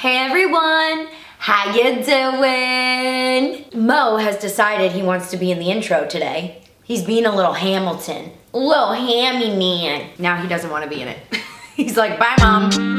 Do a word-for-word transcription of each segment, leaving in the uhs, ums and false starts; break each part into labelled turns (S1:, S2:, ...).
S1: Hey everyone, how you doing? Mo has decided he wants to be in the intro today. He's being a little Hamilton, a little hammy man. Now he doesn't want to be in it. He's like, bye mom.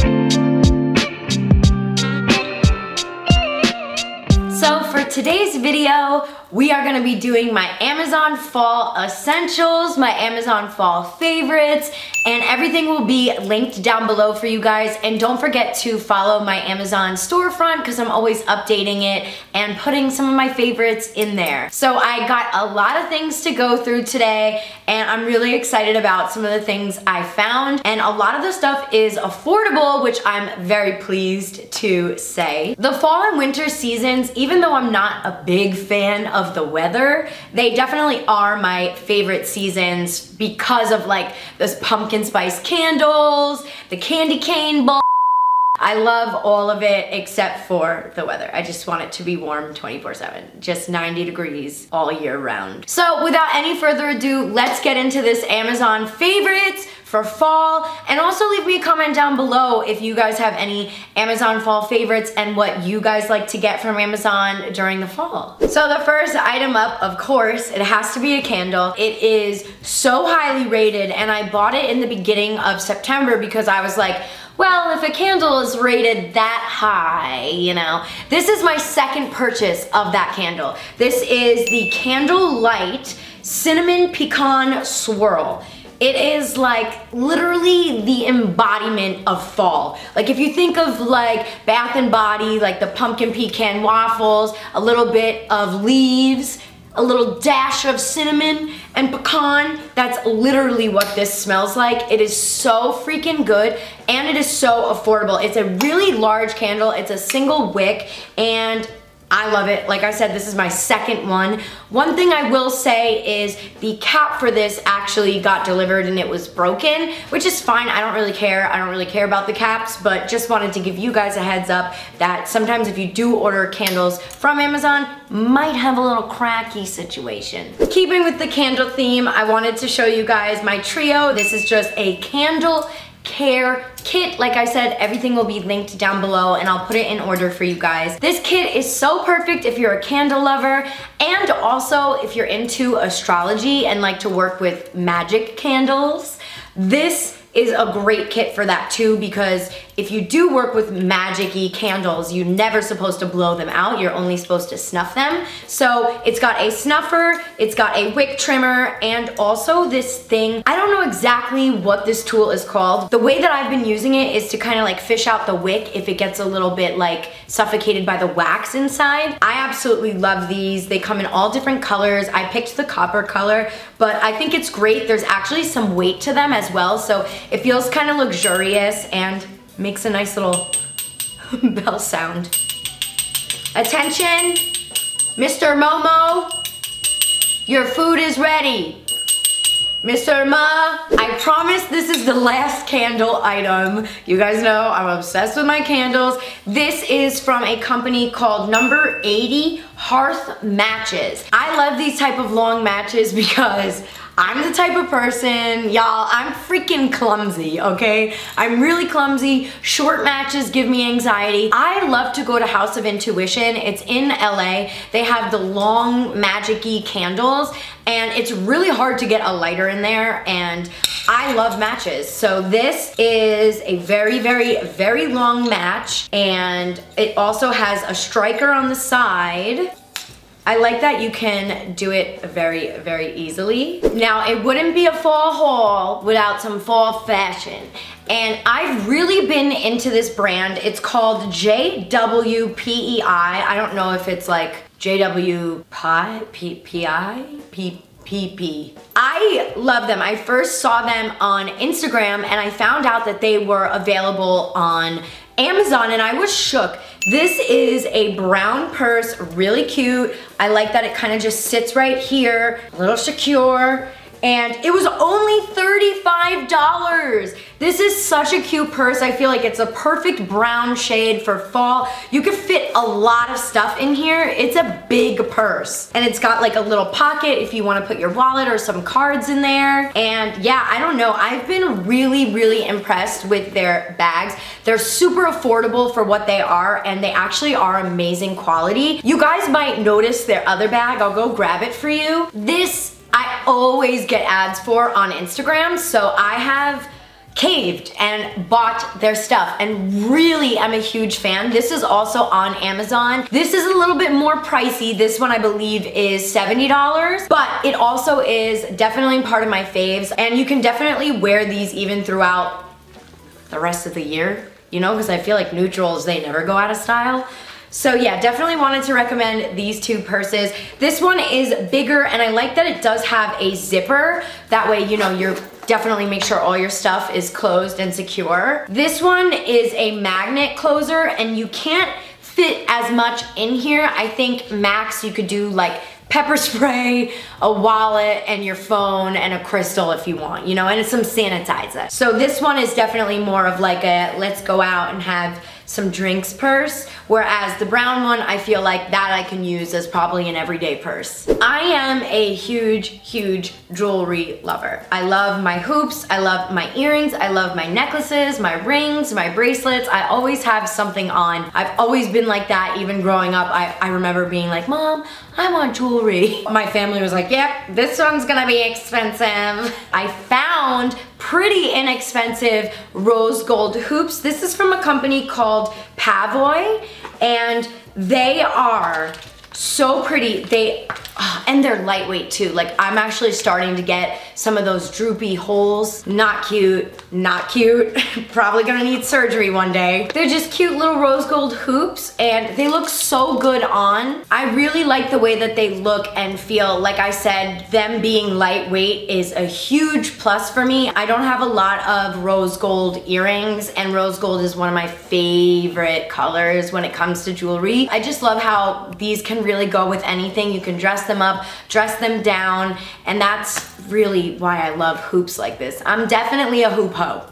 S1: So for today's video, we are gonna be doing my Amazon Fall Essentials, my Amazon Fall favorites, and everything will be linked down below for you guys. And don't forget to follow my Amazon storefront because I'm always updating it and putting some of my favorites in there. So I got a lot of things to go through today, and I'm really excited about some of the things I found. And a lot of the stuff is affordable, which I'm very pleased to say. The fall and winter seasons, even though I'm not a big fan of the weather, they definitely are my favorite seasons because of like those pumpkin spice candles, the candy cane bowl. I love all of it except for the weather. I just want it to be warm twenty-four seven, just ninety degrees all year round. So without any further ado, let's get into this Amazon favorites for fall. And also leave me a comment down below if you guys have any Amazon fall favorites and what you guys like to get from Amazon during the fall. So the first item up, of course, it has to be a candle. It is so highly rated, and I bought it in the beginning of September because I was like, well, if a candle is rated that high, you know. This is my second purchase of that candle. This is the Candlelight Cinnamon Pecan Swirl. It is like literally the embodiment of fall. Like if you think of like Bath and Body, like the pumpkin pecan waffles, a little bit of leaves, a little dash of cinnamon and pecan, that's literally what this smells like. It is so freaking good, and it is so affordable. It's a really large candle. It's a single wick, and I love it. Like I said, this is my second one. One thing I will say is the cap for this actually got delivered and it was broken, which is fine. I don't really care. I don't really care about the caps, but just wanted to give you guys a heads up that sometimes if you do order candles from Amazon, might have a little cracky situation. Keeping with the candle theme, I wanted to show you guys my trio. This is just a candle care kit. Like I said, everything will be linked down below and I'll put it in order for you guys. This kit is so perfect if you're a candle lover, and also if you're into astrology and like to work with magic candles. This is a great kit for that too, because if you do work with magic-y candles, you're never supposed to blow them out. You're only supposed to snuff them. So it's got a snuffer, it's got a wick trimmer, and also this thing. I don't know exactly what this tool is called. The way that I've been using it is to kind of like fish out the wick if it gets a little bit like suffocated by the wax inside. I absolutely love these. They come in all different colors. I picked the copper color, but I think it's great. There's actually some weight to them as well, so it feels kind of luxurious and makes a nice little bell sound. Attention, Mister Momo, your food is ready. Mister Ma, I promise this is the last candle item. You guys know I'm obsessed with my candles. This is from a company called Number eighty Hearth Matches. I love these type of long matches because I'm the type of person, y'all, I'm freaking clumsy, okay? I'm really clumsy. Short matches give me anxiety. I love to go to House of Intuition. It's in L A. They have the long magic-y candles, and it's really hard to get a lighter in there, and I love matches. So this is a very, very, very long match, and it also has a striker on the side. I like that you can do it very, very easily. Now, it wouldn't be a fall haul without some fall fashion. And I've really been into this brand. It's called J W P E I. I don't know if it's like J W P I? P P. I love them. I first saw them on Instagram and I found out that they were available on Amazon and I was shook. This is a brown purse, really cute. I like that it kind of just sits right here, a little secure, and it was only thirty-five dollars. This is such a cute purse. I feel like it's a perfect brown shade for fall. You could fit a lot of stuff in here. It's a big purse. And it's got like a little pocket if you want to put your wallet or some cards in there. And yeah, I don't know. I've been really, really impressed with their bags. They're super affordable for what they are, and they actually are amazing quality. You guys might notice their other bag. I'll go grab it for you. This I always get ads for on Instagram, so I have caved and bought their stuff and really am a huge fan. This is also on Amazon. This is a little bit more pricey. This one I believe is seventy dollars, but it also is definitely part of my faves, and you can definitely wear these even throughout the rest of the year, you know, because I feel like neutrals, they never go out of style. So yeah, definitely wanted to recommend these two purses. This one is bigger, and I like that it does have a zipper. That way, you know, you're definitely make sure all your stuff is closed and secure. This one is a magnet closer, and you can't fit as much in here. I think max you could do like pepper spray, a wallet, and your phone, and a crystal if you want, you know, and some sanitizer. So this one is definitely more of like a let's go out and have some drinks purse, whereas the brown one, I feel like that I can use as probably an everyday purse. I am a huge, huge jewelry lover. I love my hoops, I love my earrings, I love my necklaces, my rings, my bracelets. I always have something on. I've always been like that, even growing up. I, I remember being like, Mom, I want jewelry. My family was like, yep, this one's gonna be expensive. I found pretty inexpensive rose gold hoops. This is from a company called Pavoy, and they are so pretty. They, oh, and they're lightweight too. Like, I'm actually starting to get some of those droopy holes. Not cute, not cute. Probably gonna need surgery one day. They're just cute little rose gold hoops, and they look so good on. I really like the way that they look and feel. Like I said, them being lightweight is a huge plus for me. I don't have a lot of rose gold earrings, and rose gold is one of my favorite colors when it comes to jewelry. I just love how these can really go with anything. You can dress them up, dress them down, and that's really why I love hoops like this. I'm definitely a hoop hoe.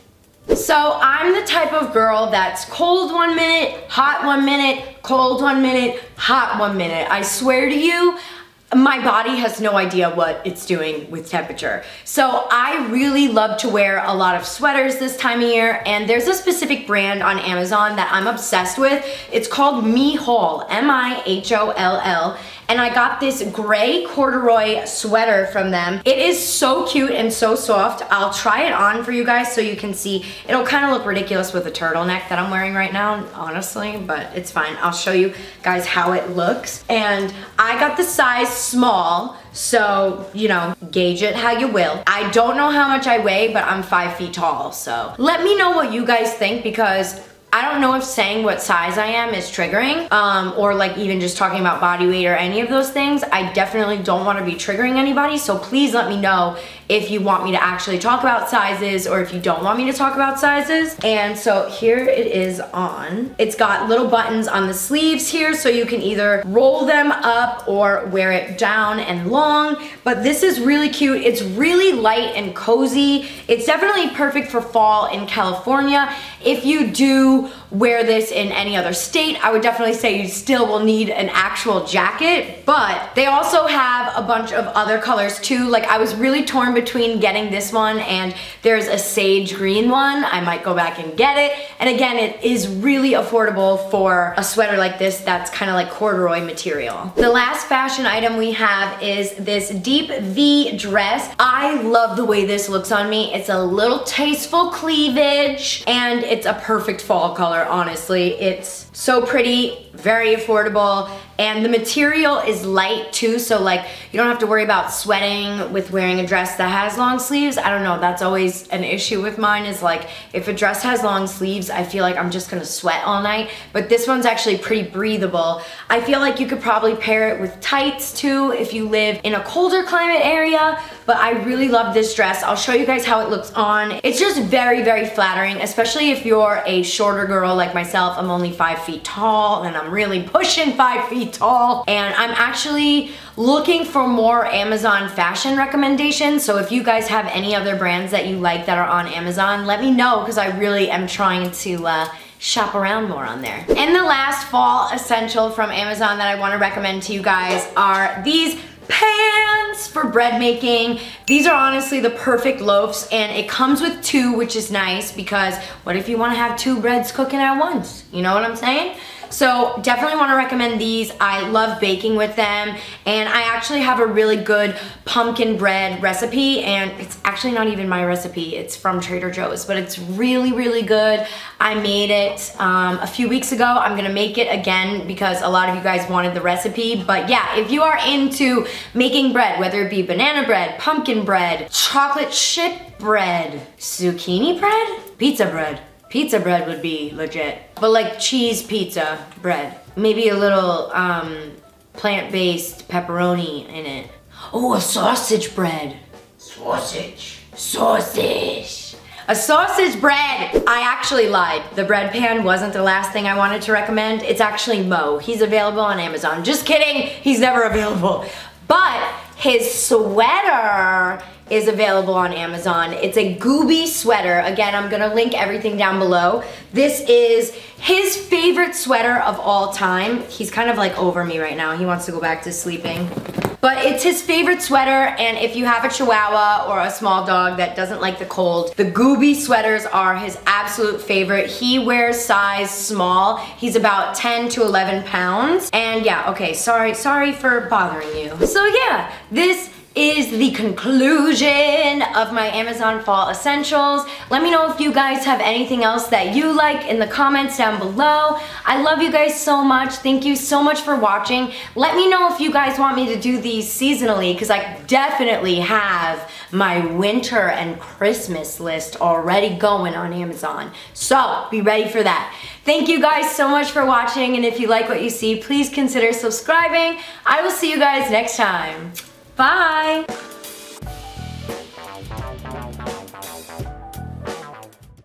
S1: So I'm the type of girl that's cold one minute, hot one minute, cold one minute, hot one minute. I swear to you, my body has no idea what it's doing with temperature. So I really love to wear a lot of sweaters this time of year, and there's a specific brand on Amazon that I'm obsessed with. It's called Miholl, M I H O L L, and I got this gray corduroy sweater from them. It is so cute and so soft. I'll try it on for you guys so you can see. It'll kind of look ridiculous with the turtleneck that I'm wearing right now, honestly, but it's fine. I'll show you guys how it looks. And I got the size small, so, you know, gauge it how you will. I don't know how much I weigh, but I'm five feet tall, so. Let me know what you guys think, because I don't know if saying what size I am is triggering, um, or like even just talking about body weight or any of those things. I definitely don't want to be triggering anybody, so please let me know if you want me to actually talk about sizes or if you don't want me to talk about sizes. And so here it is on. It's got little buttons on the sleeves here, so you can either roll them up or wear it down and long, but this is really cute. It's really light and cozy. It's definitely perfect for fall in California. If you do wear this in any other state, I would definitely say you still will need an actual jacket, but they also have a bunch of other colors too. Like, I was really torn between getting this one, and there's a sage green one. I might go back and get it. And again, it is really affordable for a sweater like this that's kind of like corduroy material. The last fashion item we have is this deep V dress. I love the way this looks on me. It's a little tasteful cleavage, and it's a perfect fall color, honestly. It's so pretty, very affordable, and the material is light too, so like you don't have to worry about sweating with wearing a dress that has long sleeves. I don't know, that's always an issue with mine, is like if a dress has long sleeves, I feel like I'm just gonna sweat all night, but this one's actually pretty breathable. I feel like you could probably pair it with tights too if you live in a colder climate area, but I really love this dress. I'll show you guys how it looks on. It's just very, very flattering, especially if you're a shorter girl like myself. I'm only five feet tall, and I'm really pushing five feet tall, and I'm actually looking for more Amazon fashion recommendations. So if you guys have any other brands that you like that are on Amazon, let me know, because I really am trying to uh, shop around more on there. And the last fall essential from Amazon that I want to recommend to you guys are these pans for bread making. These are honestly the perfect loaves, and it comes with two, which is nice because what if you want to have two breads cooking at once? You know what I'm saying? So definitely want to recommend these. I love baking with them, and I actually have a really good pumpkin bread recipe, and it's actually not even my recipe. It's from Trader Joe's, but it's really, really good. I made it um, a few weeks ago. I'm gonna make it again because a lot of you guys wanted the recipe. But yeah, if you are into making bread, whether it be banana bread, pumpkin bread, chocolate chip bread, zucchini bread, pizza bread, pizza bread would be legit. But like cheese pizza bread. Maybe a little um, plant-based pepperoni in it. Oh, a sausage bread. Sausage. Sausage. A sausage bread. I actually lied. The bread pan wasn't the last thing I wanted to recommend. It's actually Mo. He's available on Amazon. Just kidding. He's never available. But his sweater is available on Amazon. It's a Gooby sweater. Again, I'm gonna link everything down below. This is his favorite sweater of all time. He's kind of like over me right now. He wants to go back to sleeping. But it's his favorite sweater, and if you have a Chihuahua or a small dog that doesn't like the cold, the Gooby sweaters are his absolute favorite. He wears size small. He's about ten to eleven pounds. And yeah, okay, sorry, sorry for bothering you. So yeah, this is the conclusion of my Amazon fall essentials. Let me know if you guys have anything else that you like in the comments down below. I love you guys so much. Thank you so much for watching. Let me know if you guys want me to do these seasonally, because I definitely have my winter and Christmas list already going on Amazon. So be ready for that. Thank you guys so much for watching, and if you like what you see, please consider subscribing. I will see you guys next time. Bye!